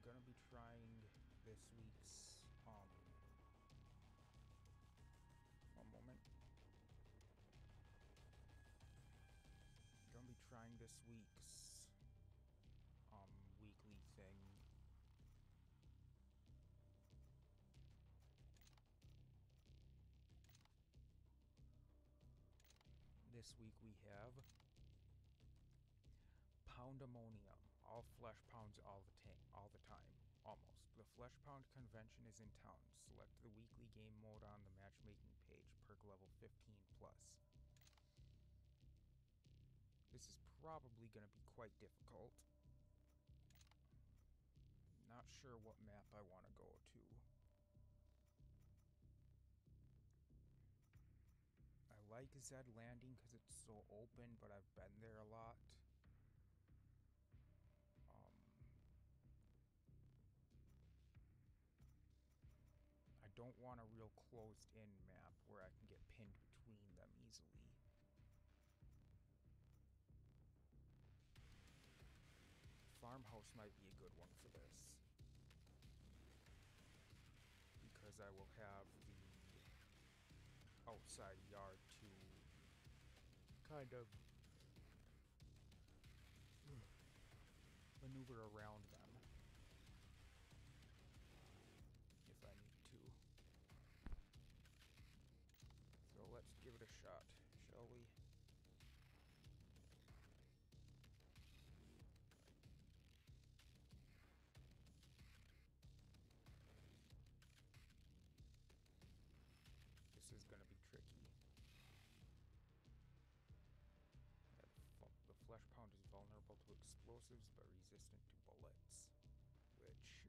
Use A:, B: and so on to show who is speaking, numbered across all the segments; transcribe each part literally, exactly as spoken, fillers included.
A: gonna be trying this week's, um, one moment. I'm gonna be trying this week's, um, weekly thing. This week we have Poundemonium. All flesh pounds all the time, all the time, almost. The flesh pound convention is in town. Select the weekly game mode on the matchmaking page, perk level fifteen plus. This is probably going to be quite difficult. Not sure what map I want to go to. I like Zed Landing because it's so open, but I've been there a lot. Um, I don't want a real closed-in map where I can get pinned between them easily. Farmhouse might be a good one for this, because I will have the outside yard to kind of maneuver around them if I need to. So let's give it a shot, shall we? This is going to be tricky. The flesh pound is vulnerable to explosives but resistant to bullets, which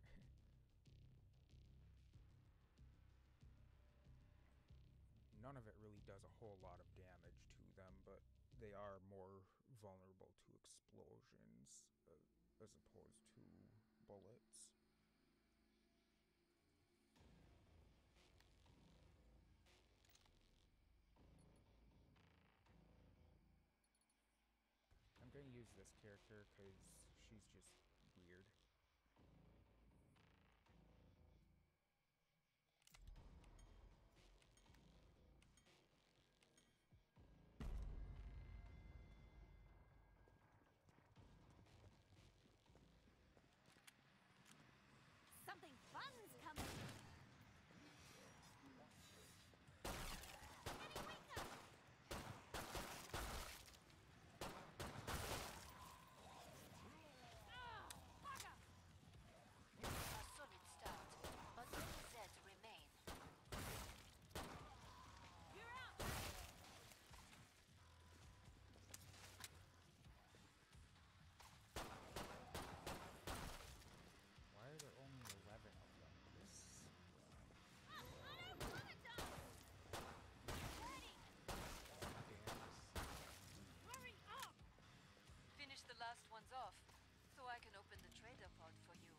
A: none of it really does a whole lot of damage to them, but they are more vulnerable to explosions uh, as opposed to bullets. I'm going to use this character because she's just weird.
B: Something fun's coming!
C: But many Zeds remain.
B: You're out!
A: Why are there only eleven of them? This...
B: Ready! Hurry up!
C: Finish the last ones off, so I can open the trader pod for you.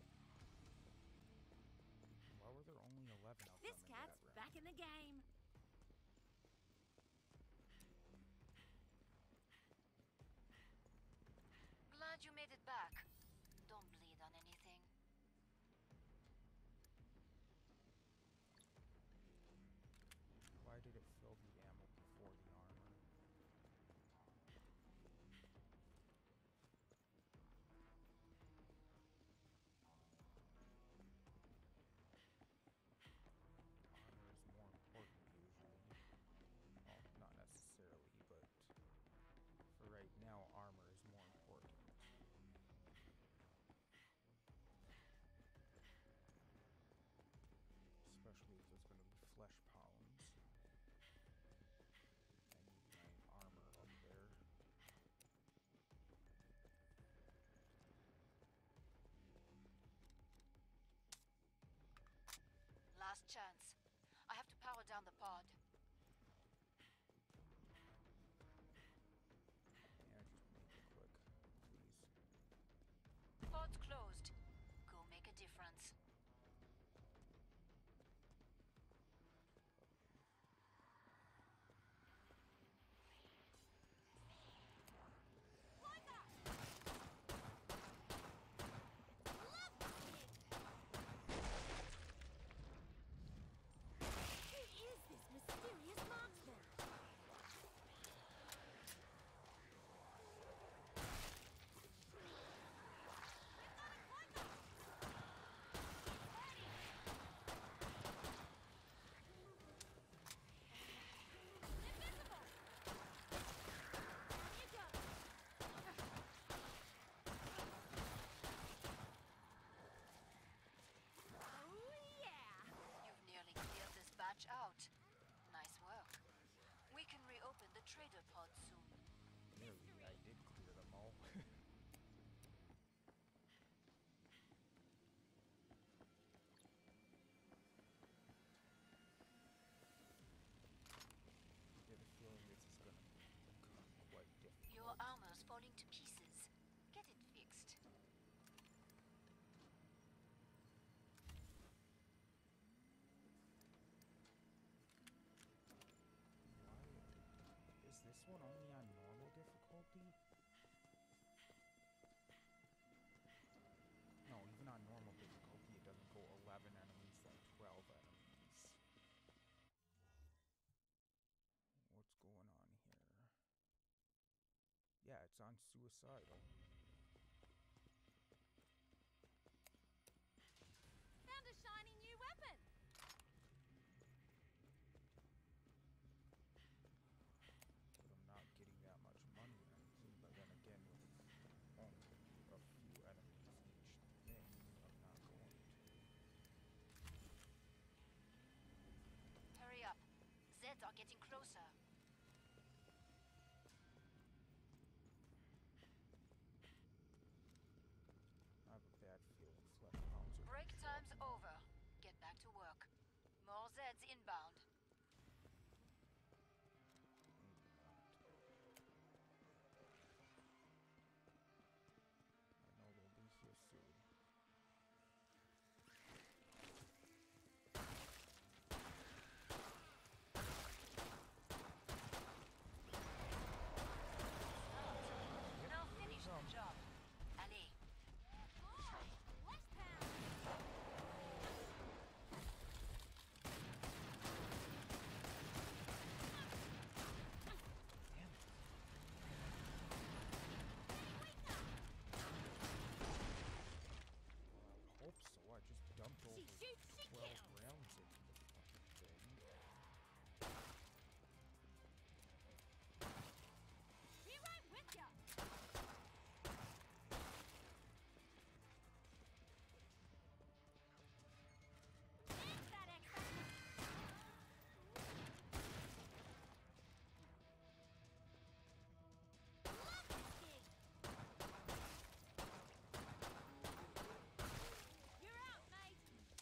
A: Why were there only eleven of
B: This
A: them
B: cat's
A: in that round?
B: back in the game.
C: Glad you made it back. Don't bleed on anything.
A: Why did it fill the ammo before the armor? Armor is more important usually. Well, not necessarily, but for right now, armor is more important. Nearly, I did clear them all. I get a feeling this is gonna become quite difficult.
C: Your armor's falling to pieces. Get it fixed.
A: Why is this one only on normal difficulty? No, even on normal difficulty, it doesn't go eleven enemies, then twelve enemies. What's going on here? Yeah, it's on suicidal.
B: Found a shiny new weapon.
A: But I'm not getting that much money or anything. But then again, with only a few enemies each thing, I'm not going to.
C: Hurry up. Zeds are getting closer.
A: I have a bad feeling flesh pounds are
C: Break
A: gonna show up
C: time's
A: now.
C: over. Get back to work. More Zeds inbound.
A: Maybe not. I know they'll be here soon.
C: Now finish the
A: Come.
C: job. Allez.
B: Oh, flesh pound.
A: Damn it. I hope so. I just dumped over
B: She shoots, she
A: twelve
B: kills.
A: rounds into the fucking thing.
B: Be right with ya. There's that extra. Love this gig. You're out, mate.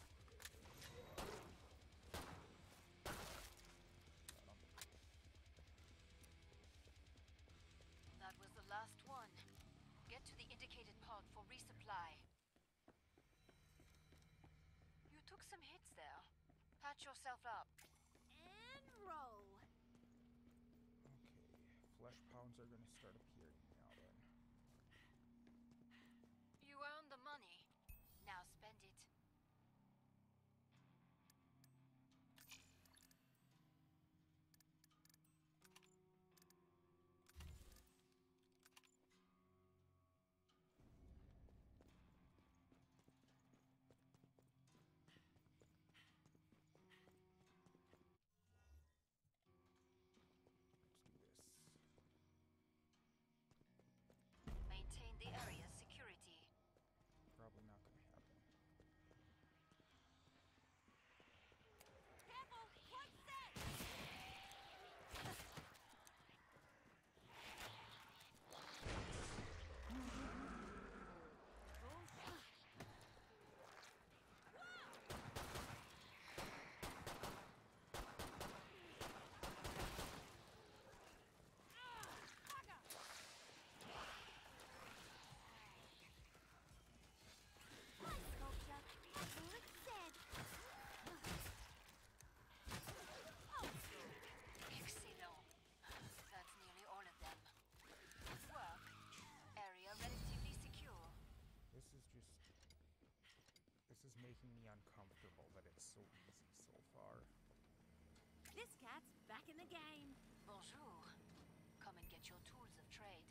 C: That was the last one. Get to the indicated pod for resupply. You took some hits there. Patch yourself up.
B: And roll.
A: Okay, flesh pounds are gonna start appearing now then.
C: You earned the money. Now spend it.
A: Let's do this.
C: Maintain the area's security.
A: Probably not gonna happen.
B: Careful. Close set. Hi, sculpture. That's all it said. Oh,
C: Excellent. That's nearly all of them. Work. Area relatively secure.
A: This is just... This is making me uncomfortable that it's so easy so far.
B: this cat's back in the game.
C: Bonjour. Come and get your tools of trade.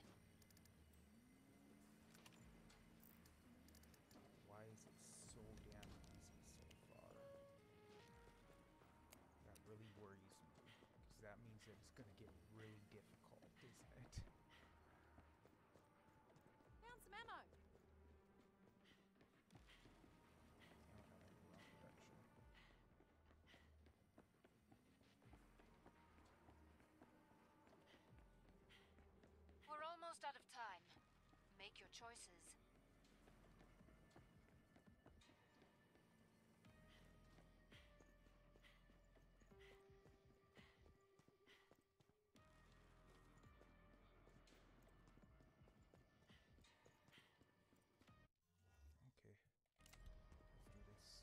A: Why is it so damn easy so far? That really worries me, because that means that it's gonna get really difficult, isn't it?
B: Found some ammo.
A: I don't have any wrong direction.
C: We're choices.
A: Okay. Let's do this.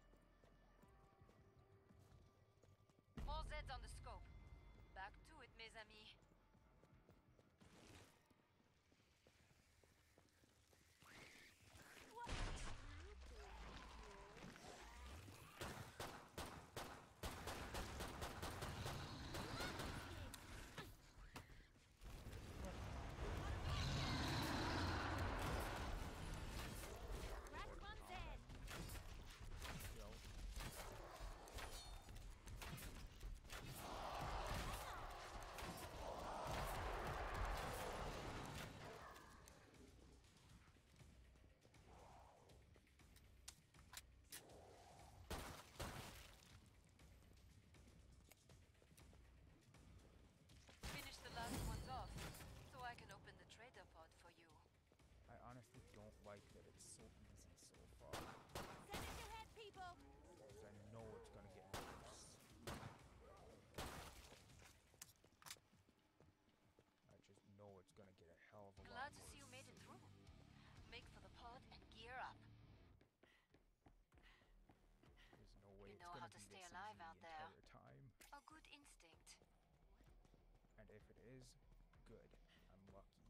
C: All Zeds on the scope. Back to it, mes amis.
B: Crash one Zed.
A: Kill.
C: Finish the last ones off, so I can open the trader pod for you.
A: I honestly don't like that it's so easy so far.
B: Send it ahead, people.
A: Because I know it's gonna get worse. I just know it's gonna get a hell of a lot
C: Glad to
A: worse.
C: see you made it through. Make for the pod and gear up.
A: There's no way
C: You
A: it's
C: know
A: gonna
C: how to
A: be
C: stay
A: this
C: alive
A: easy
C: out
A: the
C: there.
A: entire time.
C: A good instinct.
A: And if it is, good. I'm lucky.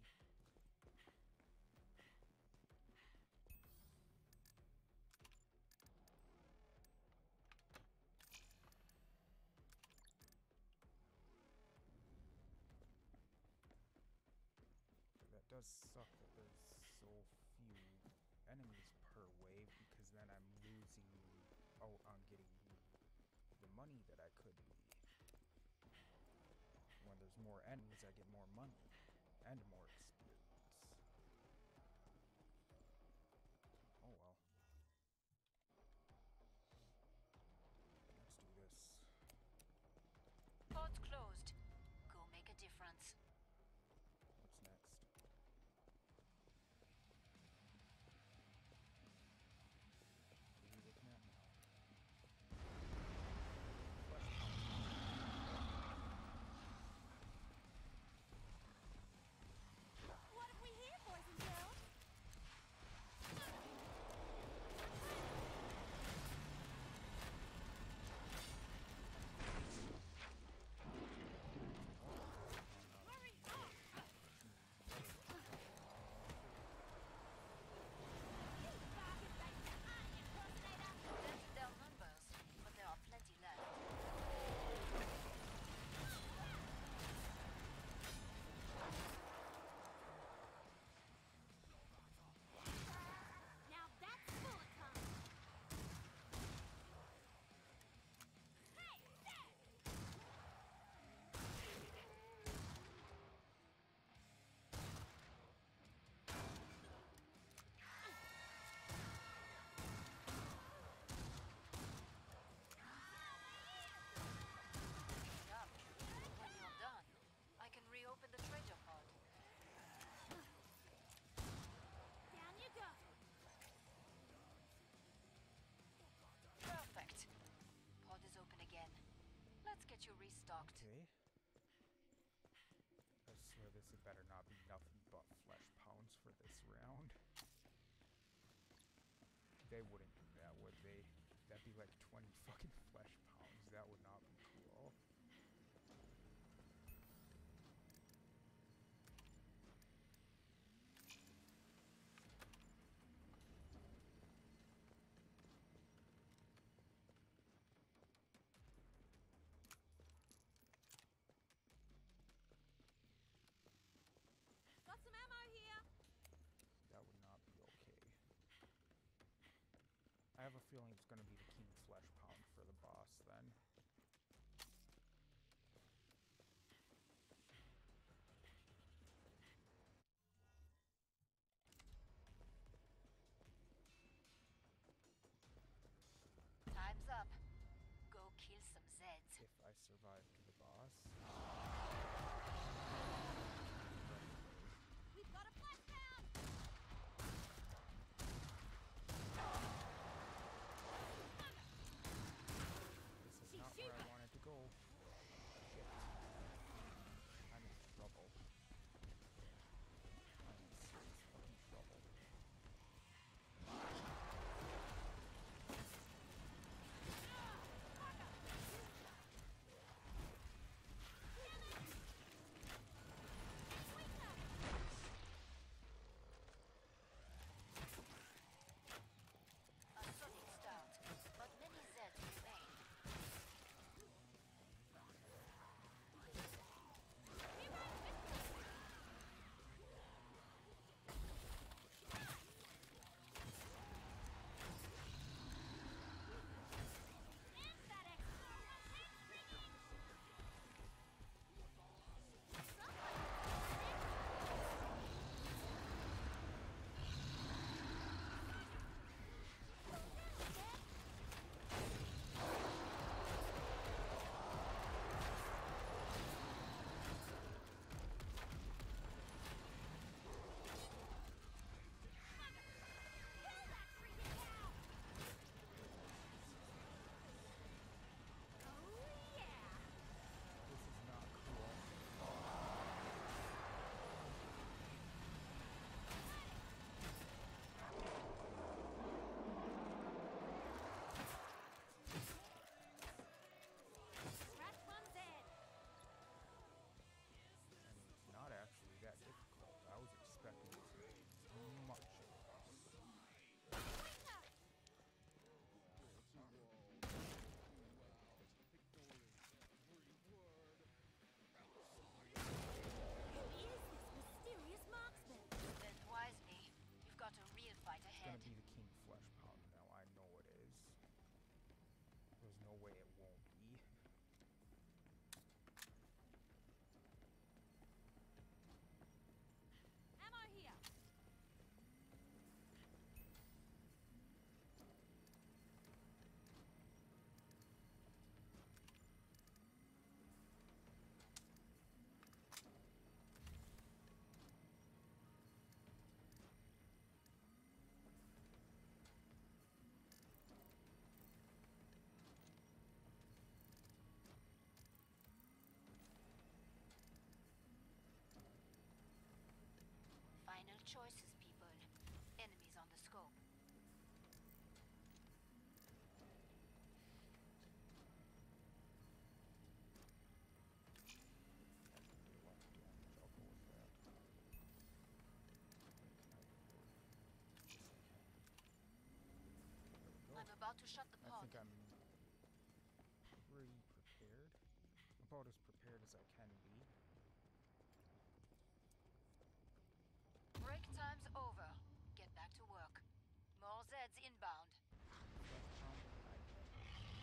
A: That does suck that there's so few enemies per wave, because then I'm losing out on getting the money that I could be. When there's more enemies, I get more money and more experience. Oh well. Let's do this.
C: Pod's closed. Go make a difference.
A: What's next? What are you looking at now? Flesh pound.
B: What have we here, boys and girls? Hurry up! You bargain basement army impersonator!
C: Dented their numbers, but there are plenty left.
B: Now that's full of cum. Hey, Zed!
C: Keep it up. When you're done, I can reopen the treasure pod.
B: Down you go.
C: Perfect. Pod is open again. Let's get you restocked.
A: Okay. I swear this had better not be nothing but flesh pounds for this round. They wouldn't do that, would they? That'd be like twenty fucking flesh pounds. That would not be cool.
B: Got some ammo here.
A: That would not be okay. I have a feeling it's gonna be the king flesh pound for the boss then.
C: Time's up. Go kill some Zeds.
A: If I survive to the boss.
B: We've got a flash pound.
C: to shut the
A: I
C: pod.
A: think I'm pretty prepared. About as prepared as I can be.
C: Break time's over. Get back to work. More Zeds inbound.
A: Flesh pound, I get it.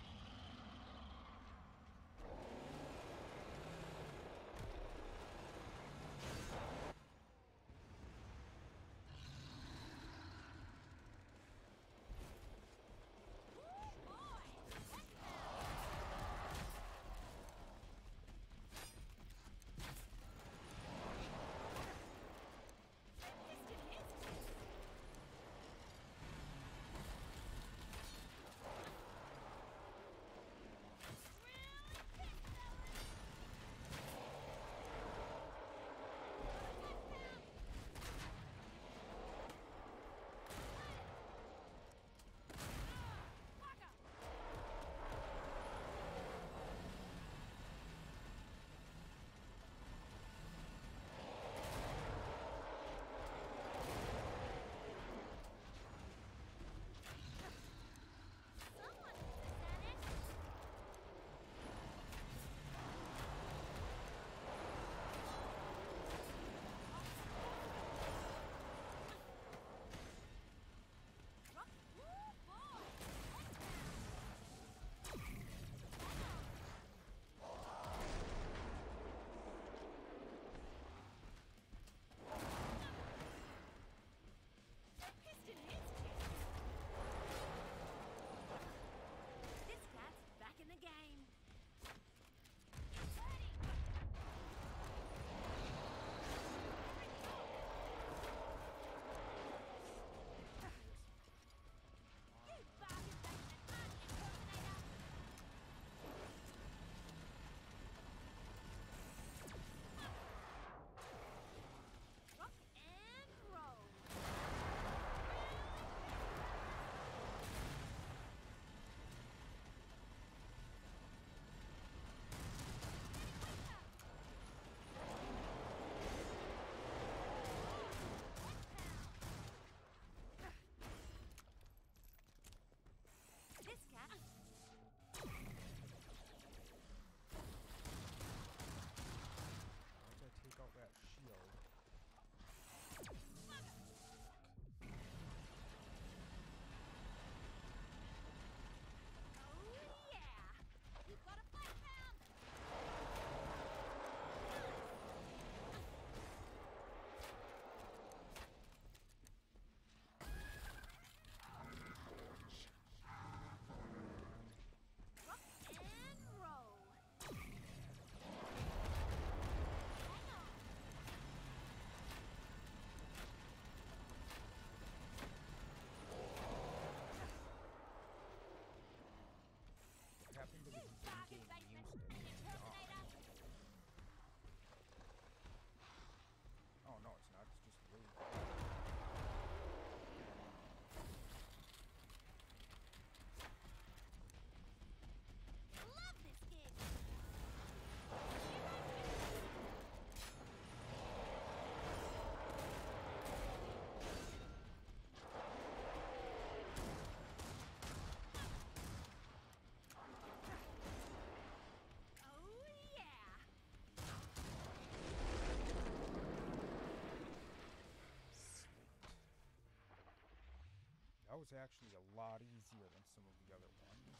A: That was actually a lot easier than some of the other ones.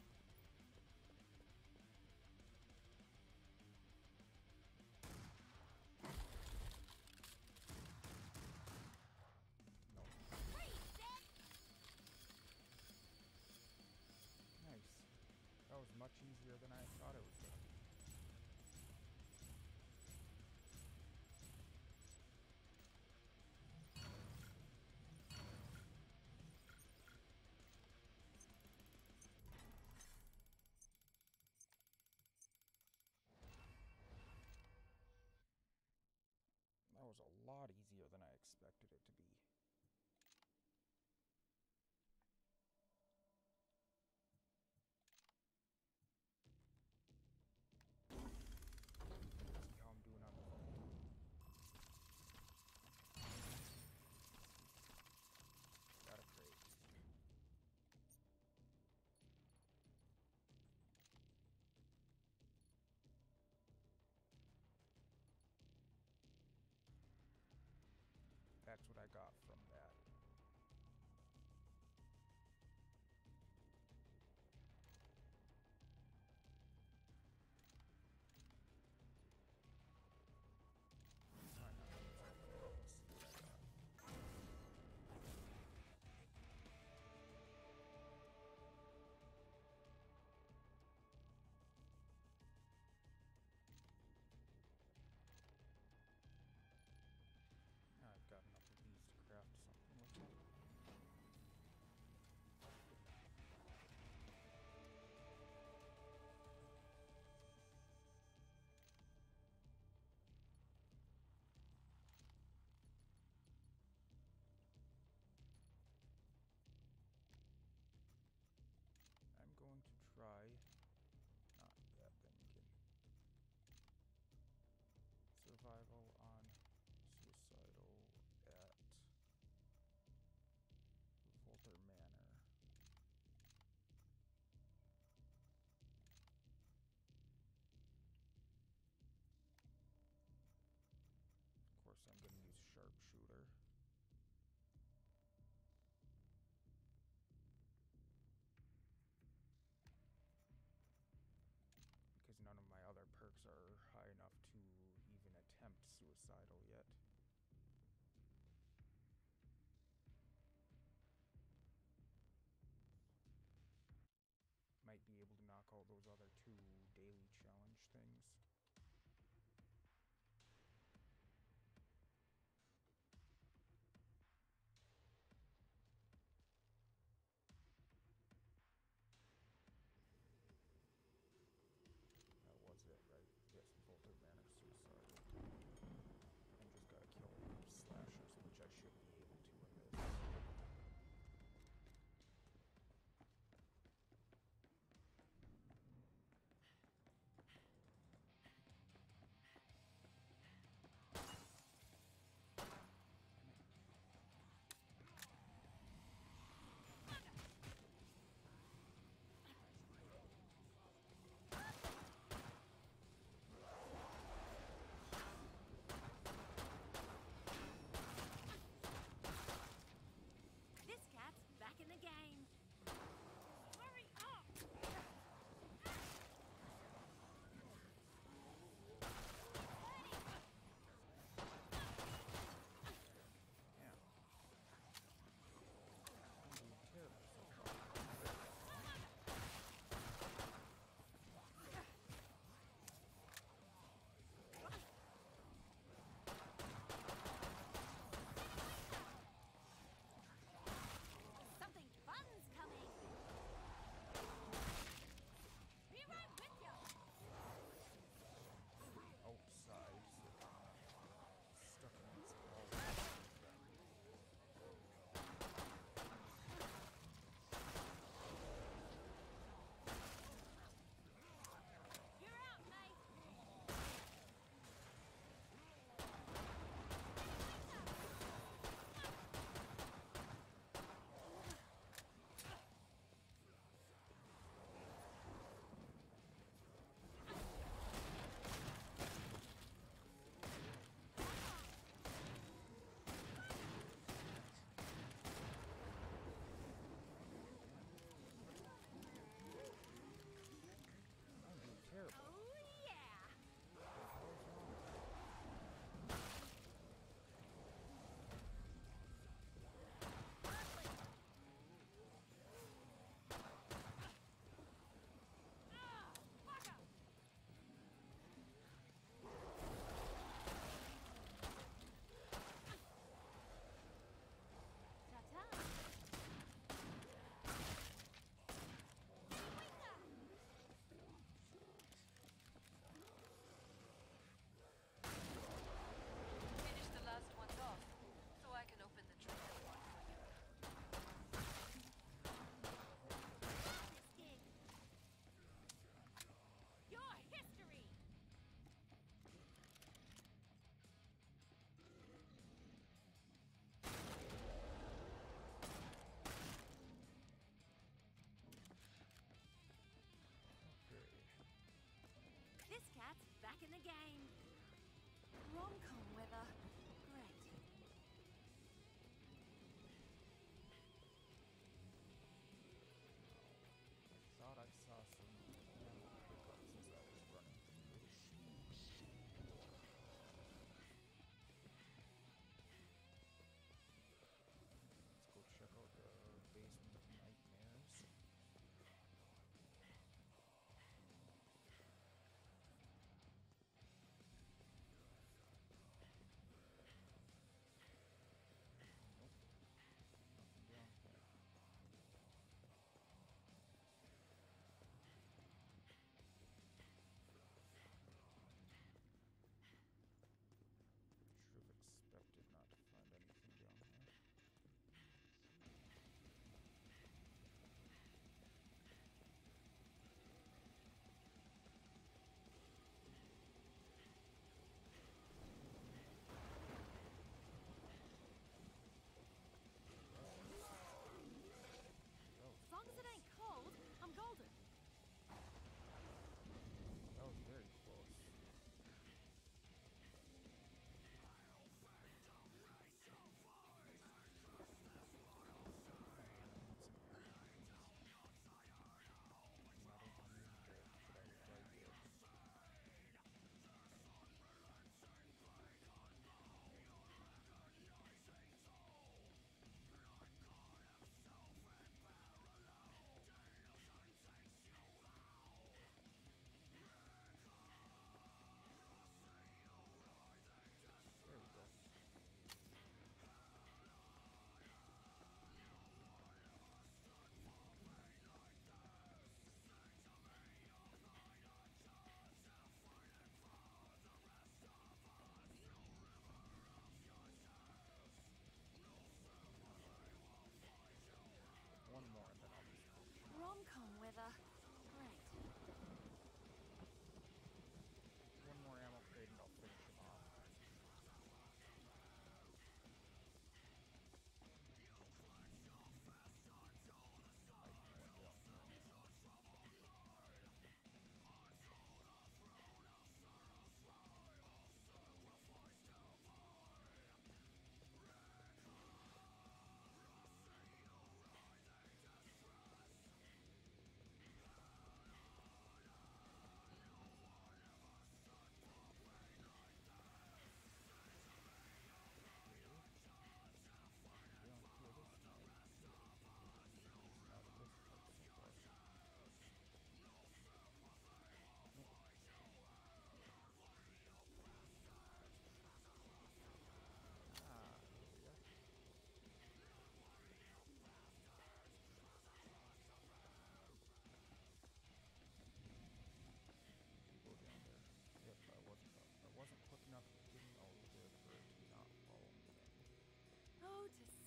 A: No. Nice. That was much easier than I thought it was going to be. That was a lot easier than I expected it to be. See how I'm doing on the phone. Got a crate. suicidal yet. Might be able to knock out those other two daily challenge things. That was it, right? Yes, both are manic suicidal. And just got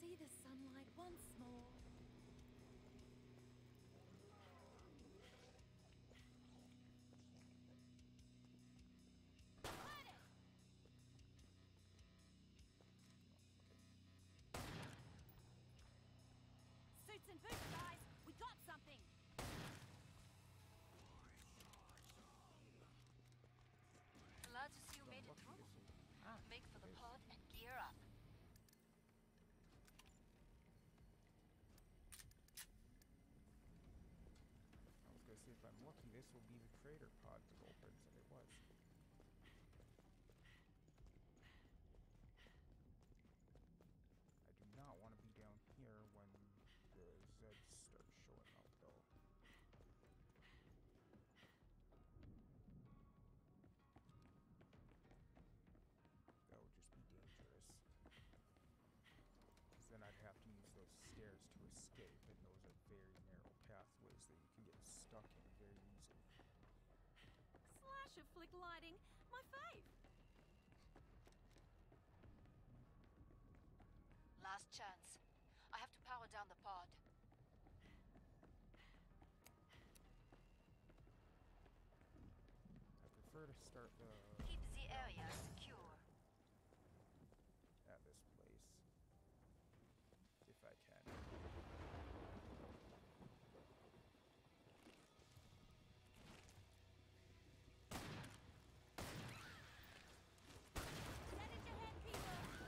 B: See the sunlight once more. Suits and boots, guys! We got something!
C: Glad to see you
A: So I'm
C: made it
A: lucky
C: through.
A: this will- Ah,
C: Make for the
A: it is.
C: pod and gear up.
A: I was gonna say, if I'm lucky, this will be the trader pod that opens, and it was. I do not want to be down here when the Zeds start showing up, though. That would just be dangerous. Because then I'd have to use those stairs to escape, and those are very narrow pathways that you can get stuck in very easily.
B: Slasher flick lighting, my fave!
C: Last chance. I have to power down the pod.
A: I prefer to start the
C: Keep the
A: down
C: area
A: here
C: secure.
A: at this place, if I can.
B: Set it your head, people!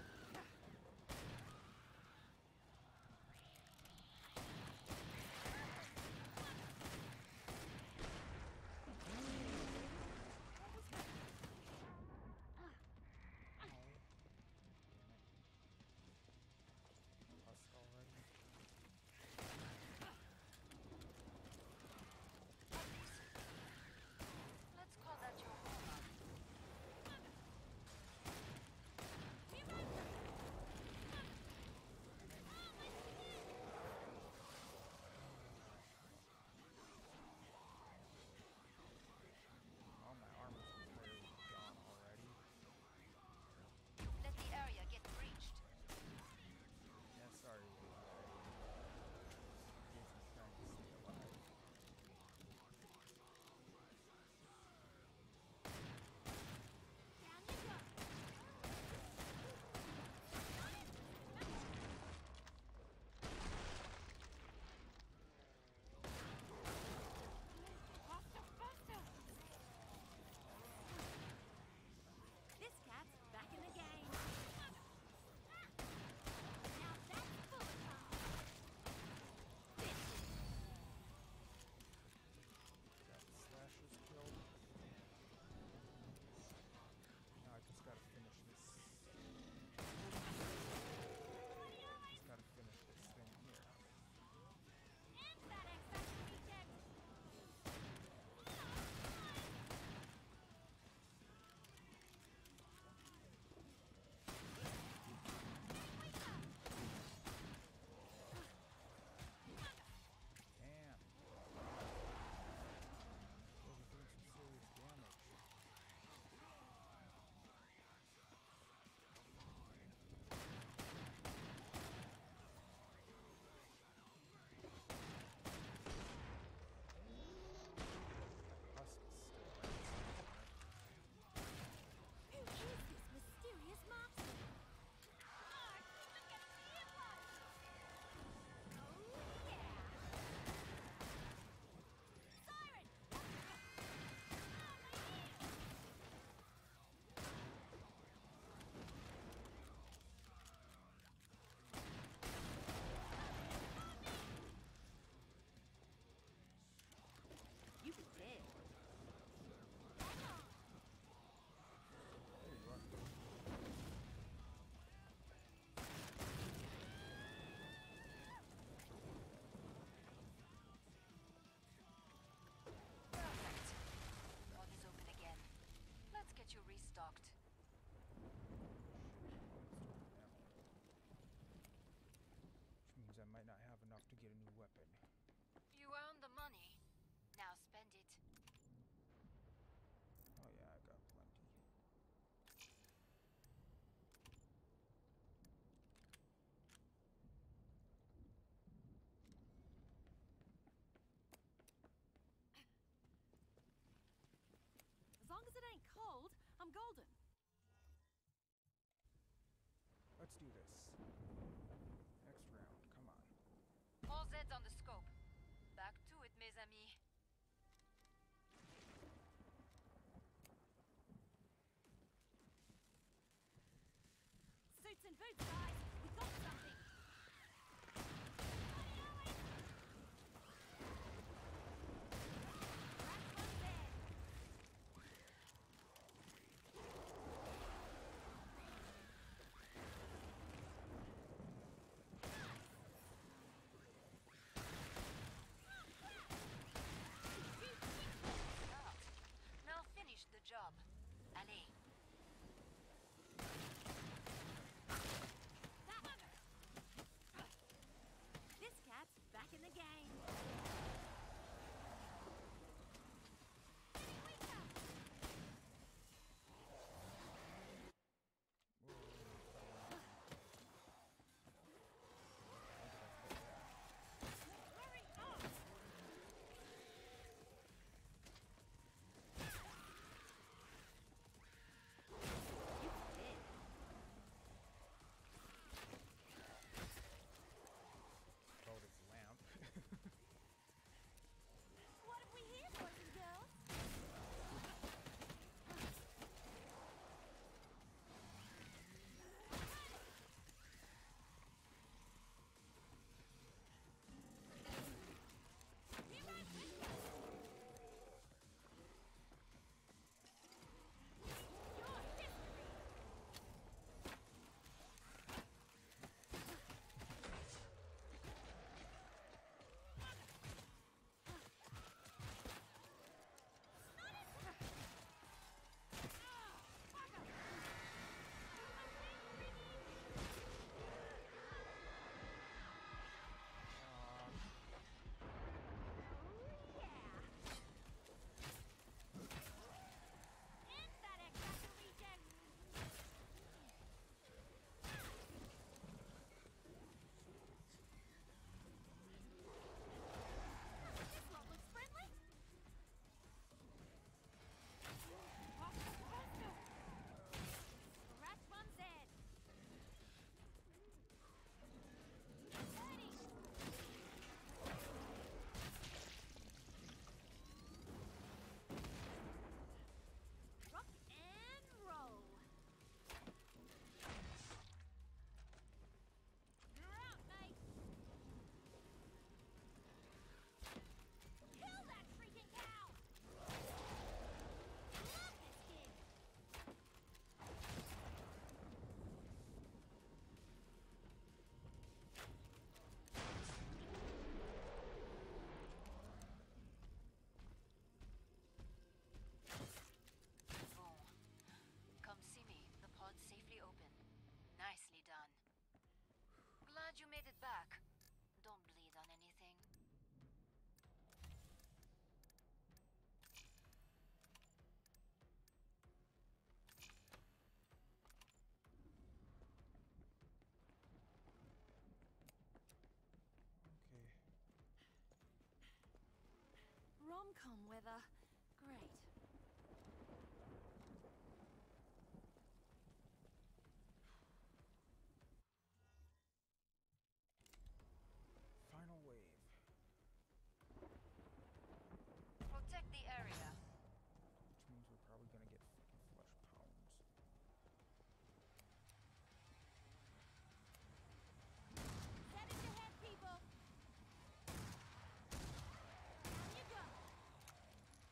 A: let's do this. Next round, come on.
C: All Z's on the scope. Back to it, mes amis.
B: Suits and boots, guys. We got something. That's one there.
C: Start. Now finish the job. Allez.
B: That one. This cat's back in the game. Hurry up! It's dead.
A: About its lamp.
B: What have we here, boys and girls? Here I go. Your history. Rock and roll. You're out, mate. Kill that freaking cow. Love this kid.
C: Bon. Come see me. The pod's safely open. Nicely done. Glad you made it back. Don't bleed on anything.
A: Okay.
B: Rom-com weather. Great.
A: Final wave.
C: Protect the area.
A: Which means we're probably gonna get fucking flesh pounds.
B: Set it ahead, people. Down you go.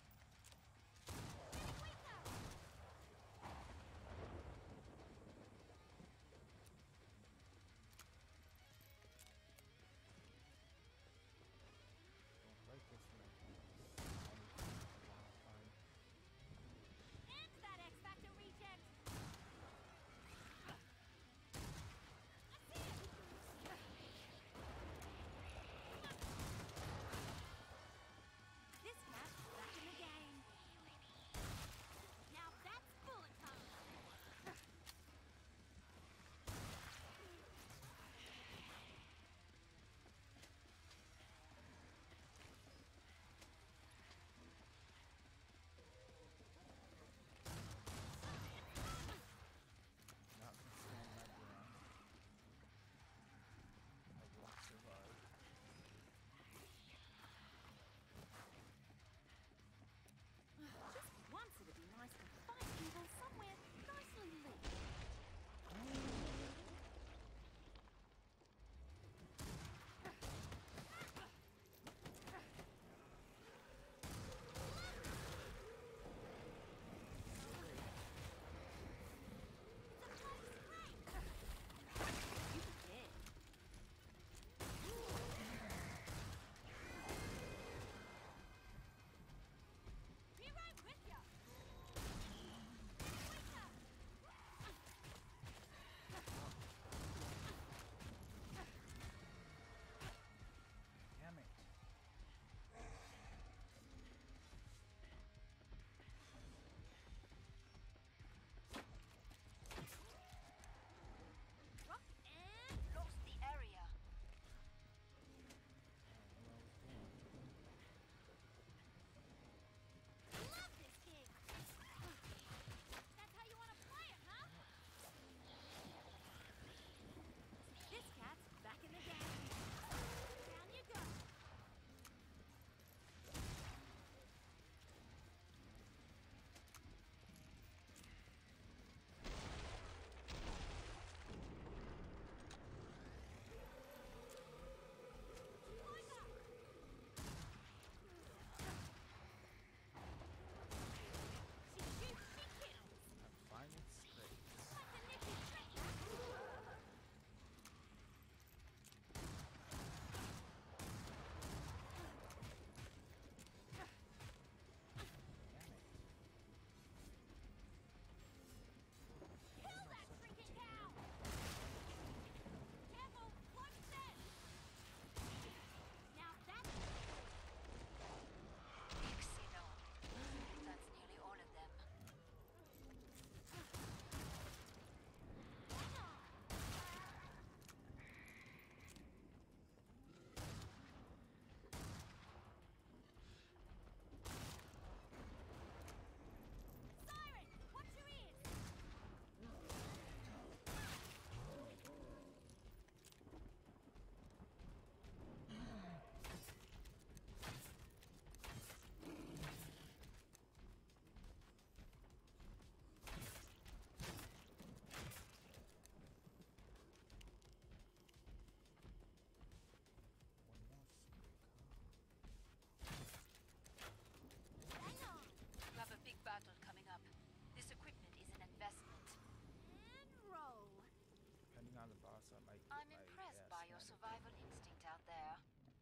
A: so I might get
C: I'm
A: my
C: impressed
A: ass
C: by your
A: handed to
C: survival
A: me.
C: instinct out there.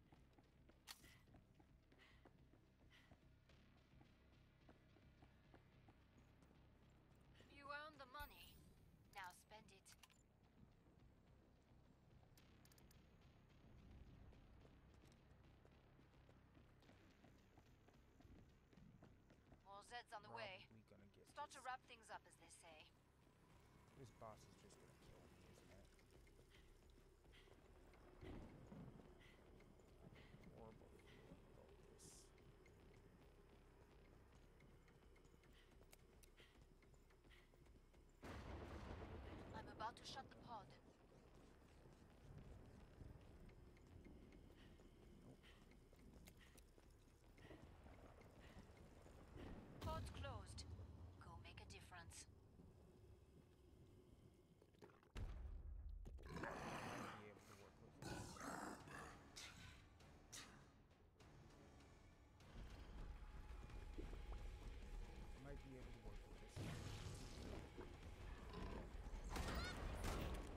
C: You earned the money. Now spend it. More Zeds on the way.
A: Probably gonna get
C: Start
A: this.
C: to wrap things up, as they say.
A: This boss is just gonna kill me, isn't it? I have a horrible feeling about this.
C: I'm about to shut the pod.
A: Nope.
C: Pod's closed. Go make a difference.
A: I might be able to work with this. I might be able to work with this.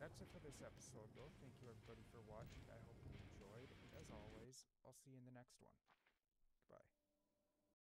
A: That's it for this episode, though. Thank you, everybody, for watching. I hope you enjoyed. And as always, I'll see you in the next one. Goodbye.